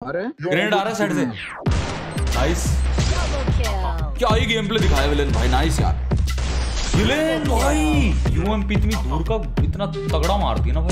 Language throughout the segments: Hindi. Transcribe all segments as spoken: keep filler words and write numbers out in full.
अरे ग्रेनेड आ रहा है साइड से। नाइस, क्या ही गेम प्ले दिखाया विलेन भाई। नाइस यार विलेन भाई, यूएमपी इतनी दूर का इतना तगड़ा मारती है ना भाई।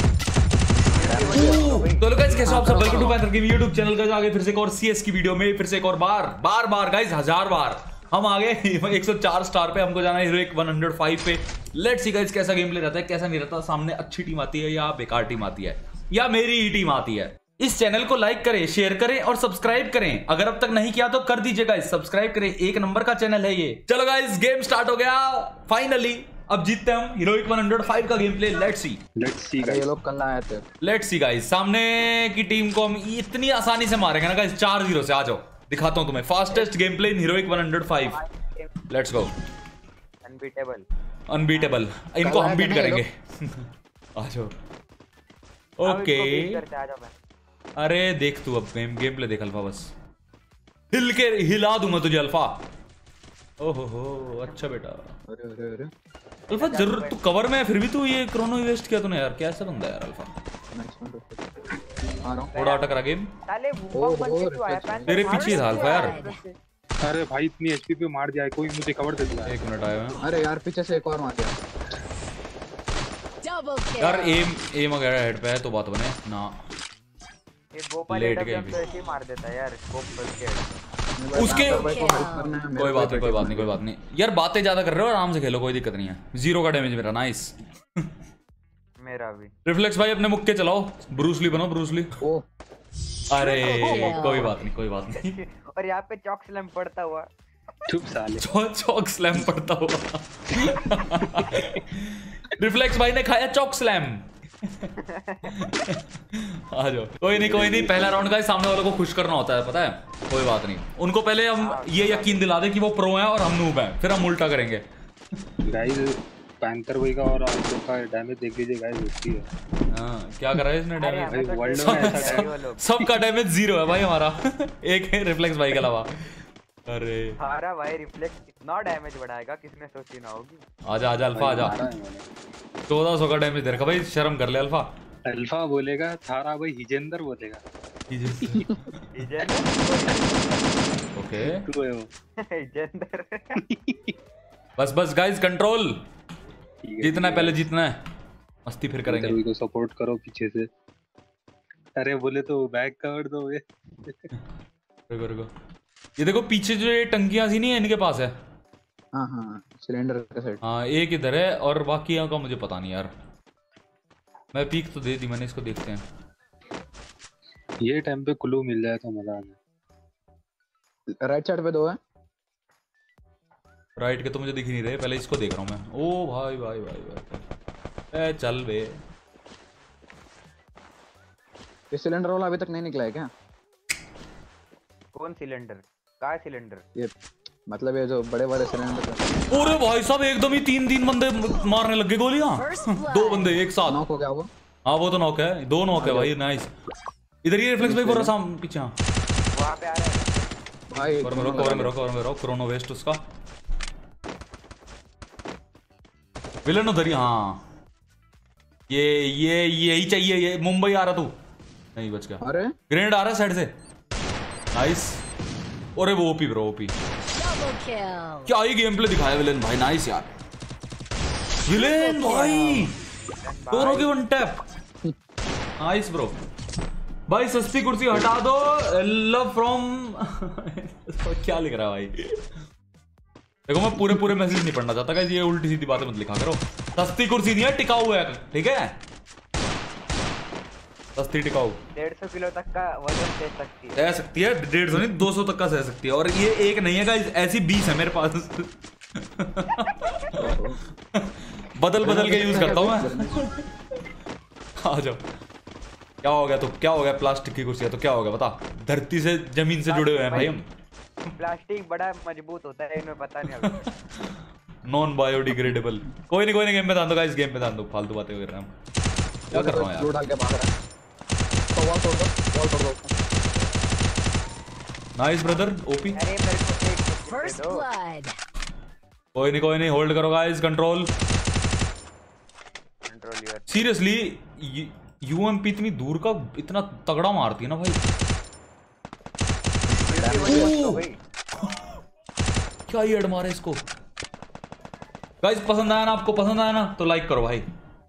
तो लोग गाइस कैसे आप सब, welcome to Panther game YouTube channel. Guys आगे फिर से एक और सीएस की वीडियो में फिर से एक और बार बार बार गाइस हजार बार हम आ गए एक सौ चार स्टार पे। हमको जाना है हीरोइक एक सौ पाँच पे। लेट्स सी गाइस कैसा गेम प्ले रहता है, कैसा नहीं रहता। सामने अच्छी टीम आती है या बेकार टीम आती है या मेरी ही टीम आती है। इस चैनल को लाइक करें, शेयर करें और सब्सक्राइब करें। अगर अब तक नहीं किया तो कर दीजिए गाइस, सब्सक्राइब करें, एक नंबर का चैनल है ये। चलो गाइस गेम स्टार्ट हो गया फाइनली। अब जीतते हम हीरोइक एक सौ पाँच का game play. Let's see let's see guys, ये लोग कल आए थे। लेट्स सी गाइस, सामने की टीम को हम इतनी आसानी से मारेंगे ना गाइस। चार जीरो से आ जाओ, दिखाता हूं तुम्हें fastest game play in heroic एक सौ पाँच। Let's go. अनबीटेबल अनबीटेबल, इनको हम बीट करेंगे। आ जाओ। ओके अरे देख तू अब गेम गेम प्ले देख अल्फा, बस हिल के हिला दूंगा तुझे अल्फा। ओहो हो अच्छा बेटा। अरे अरे अरे अल्फा जरूर तू कवर में है, फिर भी तू ये क्रोनो वेस्ट किया तूने यार। कैसा बंदा है यार अल्फा। आ रहा हूं। थोड़ा टकरा गेम तेरे पीछे था अल्फा यार। अरे भाई इतनी एचपी पे मार दिया है, कोई मुझे कवर दे दिया। एक मिनट आया मैं। अरे यार पीछे से एक और मार दिया यार। एम एम वगैरह हेड पे है तो बात बने ना। ये गोपाल लेट एडम गए तो ऐसे ही मार देता है यार स्कोप करके। उसके कोई बात नहीं कोई बात नहीं कोई बात नहीं यार। बातें ज्यादा कर रहे हो, आराम से खेलो, कोई दिक्कत नहीं है। जीरो का डैमेज मेरा। नाइस मेरा भी। रिफ्लेक्स भाई अपने मुक्के चलाओ, ब्रूसली बनो ब्रूसली। ओ अरे कोई बात नहीं कोई बात नहीं। और यहाँ पे चॉक स्लैम पड़ता हुआ। चुप साले। चौक चौक स्लैम पड़ता हुआ। रिफ्लेक्स भाई ने खाया चौक स्लैम। आ जाओ। कोई नहीं कोई नहीं, पहला राउंड का सामने वालों को खुश करना होता है, पता है। कोई बात नहीं, उनको पहले हम ये यकीन दिला दे कि वो प्रो हैं और हम नूब हैं, फिर हम उल्टा करेंगे। गाइस पैंथर भाई का और आप लोग का डैमेज देख लीजिए गाइस, उसकी है। हां क्या करा है इसने डैमेज भाई वर्ल्ड में ऐसा है। सबका डैमेज जीरो है भाई हमारा। एक है रिफ्लेक्स भाई के अलावा। अरे सारा भाई रिफ्लेक्स कितना डैमेज बढ़ाएगा किसने सोची ना होगी। आजा आजा अल्फा आजा। चौदह सौ का डैमेज दे रखा भाई, शर्म कर ले अल्फा। अल्फा बोलेगा, थारा भाई हिजेंदर बोलेगा। हिजेंदर ओके तू है वो हिजेंदर। बस बस गाइस कंट्रोल, जीतना है पहले जीतना है, मस्ती फिर करेंगे। पैंथर को सपोर्ट करो पीछे से। अरे बोले तो बैक कवर दो ये। रुको रुको, ये देखो पीछे जो ये टंकियां सी नहीं है इनके पास है। हां हां सिलेंडर का साइड। हाँ एक इधर है और बाकी का मुझे पता नहीं यार। मैं पीक तो दे दी मैंने, इसको देखते हैं। ये टाइम पे क्लू मिल जाए तो मजा आ जाए। राइट साइड पे दो है। राइट के तो मुझे दिख ही नहीं रहे, पहले इसको देख रहा हूँ मैं। ओ भाई भाई भाई भाई ए चल बे। ये सिलेंडर वाला अभी तक नहीं निकला है क्या? कौन सिलेंडर? का सिलेंडर? ये मतलब ये जो बड़े बड़े सिलेंडर। अरे भाई साहब एकदम ही तीन तीन बंदे मारने लग गए गोलियां। दो बंदे एक साथ। नॉक हो गया वो। हाँ वो तो नॉक है, दो नॉक है भाई। नाइस। इधर ये रिफ्लेक्स भाई बोल रहा सामने पीछे। वहां पे आ रहा है भाई। कवर में रहो कवर में रहो कवर में रहो। क्रोनो वेस्ट उसका विलन उधर ही। हाँ ये ये यही चाहिए। ये मुंबई आ रहा तू नहीं बच गया। अरे ग्रेनेड आ रहा है साइड से। नाइस। अरे वो ओपी ब्रो ओपी। क्या ही गेम प्ले दिखाया विलेन भाई। नाइस यार विलेन भाई, दोनों की वन टैप। नाइस ब्रो भाई। सस्ती कुर्सी हटा दो, लव फ्रॉम। क्या लिख रहा है भाई। देखो मैं पूरे पूरे मैसेज नहीं पढ़ना चाहता गाइस, ये उल्टी सीधी बातें मत लिखा करो। सस्ती कुर्सी नहीं है, टिकाऊ है, ठीक है। सस्ती टिकाऊ डेढ़ सौ किलो तक का वजन दे सकती है। दे सकती है, डेढ़ सौ नहीं दो सौ तक का सह सकती है। और ये एक नहीं है गाइस, ऐसी बीस है मेरे पास। बदल बदल के यूज करता हूँ मैं। आ जाओ। क्या हो गया तो क्या हो गया, प्लास्टिक की कुर्सी है तो क्या हो गया बता। धरती से जमीन से जुड़े हुए हैं भाई हम। प्लास्टिक बड़ा मजबूत होता है, इन्हें पता नहीं अभी। Non biodegradable. कोई नहीं कोई नहीं, गेम में ध्यान दो गाइस, गेम में ध्यान दो। फालतू बातें कर रहे हैं हम। क्या कर रहा हूँ यार। डाल के भाग रहा है। तो वॉल तोड़ दो, वॉल तोड़ दो। Nice brother OP. अरे मेरे को एक फर्स्ट ब्लड। कोई नहीं कोई नहीं, होल्ड करो guys, control control your. Seriously UMP इतनी दूर का इतना तगड़ा मारती है ना भाई। की वही हो गई। क्या ही अड़ मारे इसको। गाइस पसंद आया ना आपको, पसंद आया ना तो लाइक करो भाई।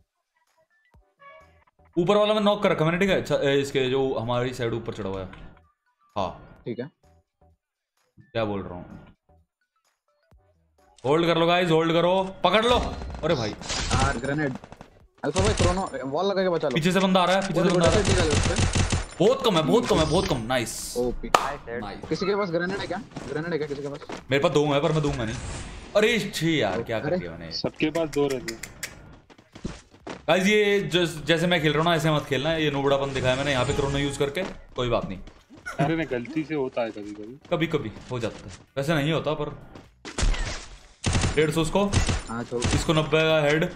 ऊपर वाला मैं नॉक कर रखा मैंने, ठीक है। अच्छा, इसके जो हमारी साइड ऊपर चढ़ा हुआ है। हाँ ठीक है। क्या बोल रहा हूँ, होल्ड कर लो गाइस, होल्ड करो, पकड़ लो। अरे भाई यार ग्रेनेड। अल्फा भाई क्रोनो वॉल लगा के बचा लो। पीछे से बंदा आ रहा है, पीछे से बंदा आ रहा है। बहुत कम है, बहुत कम है, बहुत कम। Nice OP. नाइस। किसी के पास ग्रेनेड है क्या? ग्रेनेड है क्या किसी के पास? मेरे पास दो है पर मैं दूंगा नहीं। अरे छी यार, क्या कर दिया मैंने। सबके पास दो रहते हैं। गाइस ये जस, जैसे मैं खेल रहा हूँ ना ऐसे मत खेलना। ये नोबड़ापन दिखाया मैंने यहाँ पे क्रोनो यूज करके, कोई बात नहीं। अरे नहीं, गलती से होता है कभी कभी। कभी कभी हो जाता है, वैसे नहीं होता पर। डेढ़ सौ उसको, हाँ तो इसको नब्बे का हेड।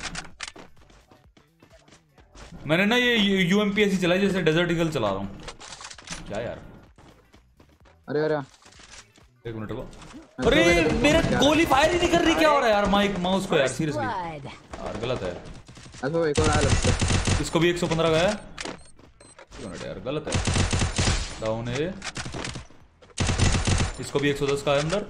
मैंने ना ये यूएमपी ऐसी चलाई जैसे डेजर्ट ईगल चला रहा हूँ। क्या यार, अरे अरे एक मिनट को। अरे मेरे गोली फायर ही नहीं कर रही, क्या हो रहा है यार माइक माउस को यार, सीरियसली यार गलत है। अल्फा भाई एक और आया लगता है। इसको भी एक सौ पंद्रह का है। एक मिनट यार, गलत है। डाउन है। इसको भी एक सौ दस का है अंदर।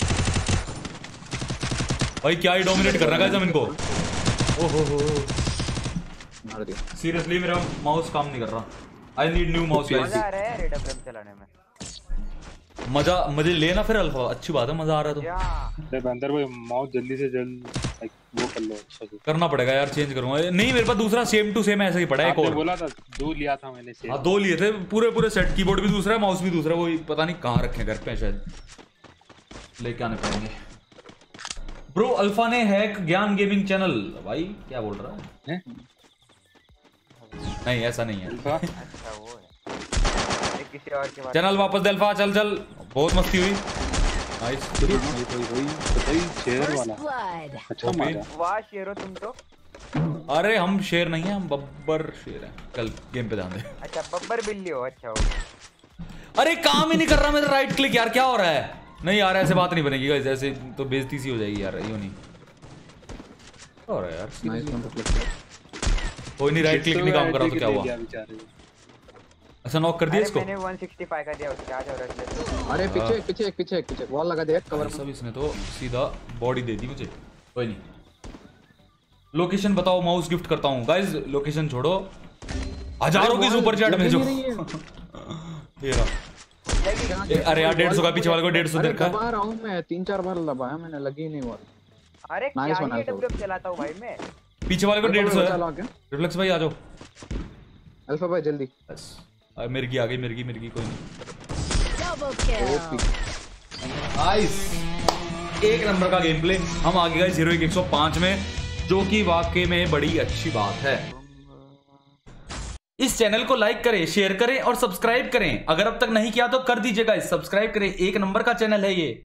भाई क्या ही डोमिनेट कर रहा है जमीन को। ओहो हो, मार दिया। सीरियसली मेरा माउस काम नहीं कर रहा। I need new mouse guys. मजा आ रहा है रेड एफ चलाने में। मजा मुझे लेना फिर अल्फा, अच्छी बात है, मजा आ रहा है तो। या अरे बंदर भाई माउस जल्दी से जल्द लाइक वो कर लो अच्छा से। करना पड़ेगा यार, चेंज करूंगा। नहीं मेरे पास दूसरा सेम टू सेम ऐसा ही पड़ा है। एक आपने और बोला था दो लिया था मैंने से। हाँ दो लिए थे, पूरे पूरे सेट। कीबोर्ड भी दूसरा है, माउस भी दूसरा है। वो पता नहीं कहाँ रखे घर पे, शायद लेके आने पड़ेंगे। ब्रो अल्फा ने हैक ज्ञान गेमिंग चैनल। भाई क्या बोल रहा है, हैं? नहीं ऐसा नहीं है। अल्फा अच्छा वो है। ये किसी और के बात। चैनल वापस दे अल्फा, चल चल। बहुत मस्ती हुई। नाइस। वही वही वही वही शेर वाला अच्छा मारा। वाह शेरो तुम तो। अरे हम शेर नहीं है, हम बब्बर शेर है। कल गेम पे ध्यान दे। अच्छा बब्बर बिल्ली हो। अच्छा हो। अरे काम ही नहीं कर रहा मेरा राइट क्लिक यार, क्या हो रहा है। नहीं यार ऐसे बात नहीं बनेगी गाइस, ऐसे तो बेइज्जती सी हो जाएगी यार। यूं नहीं हो रहा है यार। Nice one two place. कोई नहीं, राइट क्लिक नहीं काम कर रहा तो क्या हुआ। अच्छा नॉक कर दिया अरे इसको। मैंने एक सौ पैंसठ का दिया उसके। आ जाओ रख। अरे पीछे एक पीछे एक पीछे एक पीछे वॉल लगा दे कवर में। सब इसने तो सीधा बॉडी दे दी मुझे। कोई नहीं, लोकेशन बताओ, माउस गिफ्ट करता हूँ गाइस। लोकेशन छोड़ो, हजारों की सुपर चैट भेजो। ये रहा। ए, अरे यार डेढ़ सौ का पीछे वाले को डेढ़ सौ देखा। दबा रहा हूँ मैं, तीन चार बार दबाया मैंने, लगी ही नहीं वॉल। अरे क्या Nice one, ये Alpha. डब्ल्यू चलाता हूँ भाई मैं। पीछे वाले को डेढ़ सौ चलो है। आगे। रिफ्लेक्स भाई आ जाओ। अल्फा भाई जल्दी। बस अरे मिर्गी आ गई, मिर्गी मिर्गी कोई नहीं। नाइस, एक नंबर का गेम प्ले। हम आगे गए जीरो एक सौ पांच में, जो कि वाकई में बड़ी अच्छी बात है। इस चैनल को लाइक करें, शेयर करें और सब्सक्राइब करें। अगर अब तक नहीं किया तो कर दीजिएगा, सब्सक्राइब करें। एक नंबर का चैनल है ये।